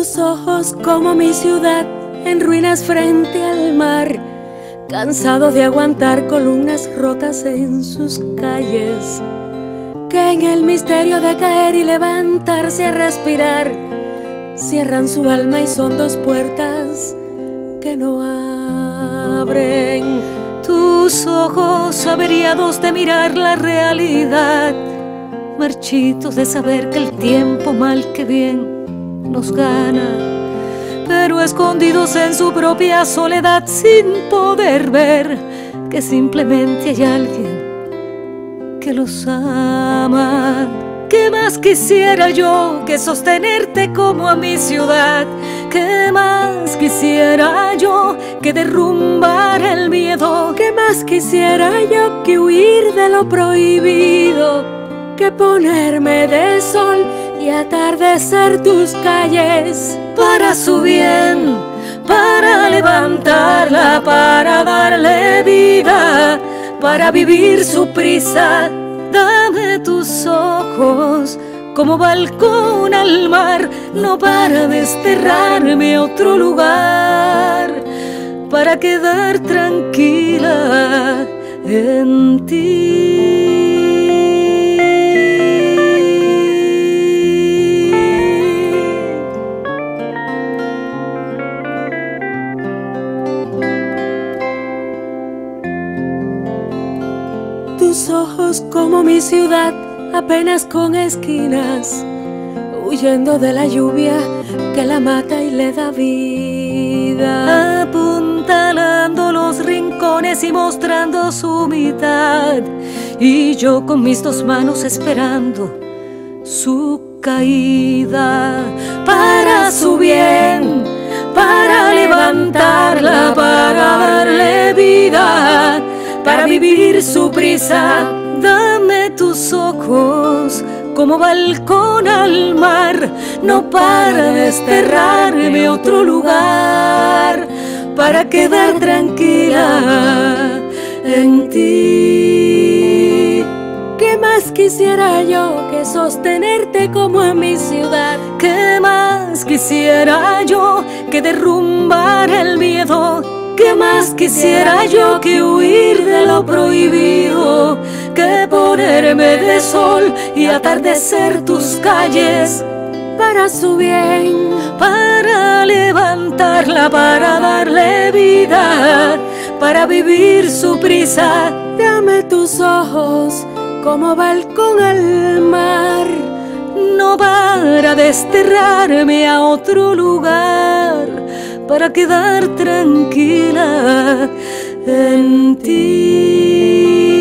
Tus ojos como mi ciudad en ruinas frente al mar, cansado de aguantar columnas rotas en sus calles, que en el misterio de caer y levantarse a respirar, cierran su alma y son dos puertas que no abren. Tus ojos averiados de mirar la realidad, marchitos de saber que el tiempo mal que bien nos gana, pero escondidos en su propia soledad sin poder ver que simplemente hay alguien que los ama. ¿Qué más quisiera yo que sostenerte como a mi ciudad? ¿Qué más quisiera yo que derrumbar el miedo? ¿Qué más quisiera yo que huir de lo prohibido? Que ponerme de sol y atardecer tus calles para su bien, para levantarla, para darle vida, para vivir su prisa. Dame tus ojos como balcón al mar, no para desterrarme a otro lugar, para quedar tranquila en ti. Tus ojos como mi ciudad, apenas con esquinas, huyendo de la lluvia que la mata y le da vida, apuntalando los rincones y mostrando su mitad, y yo con mis dos manos esperando su caída. Para su bien, para levantarla, para darle vida, para vivir su prisa. Dame tus ojos como balcón al mar, no para desterrarme a otro lugar, para quedar tranquila en ti. ¿Qué más quisiera yo que sostenerte como en mi ciudad? ¿Qué más quisiera yo que derrumbar el miedo? ¿Qué más quisiera yo que huir de lo prohibido? Que ponerme de sol y atardecer tus calles para su bien, para levantarla, para darle vida, para vivir su prisa. Dame tus ojos como balcón al mar, no para desterrarme a otro lugar, para quedar tranquila en ti.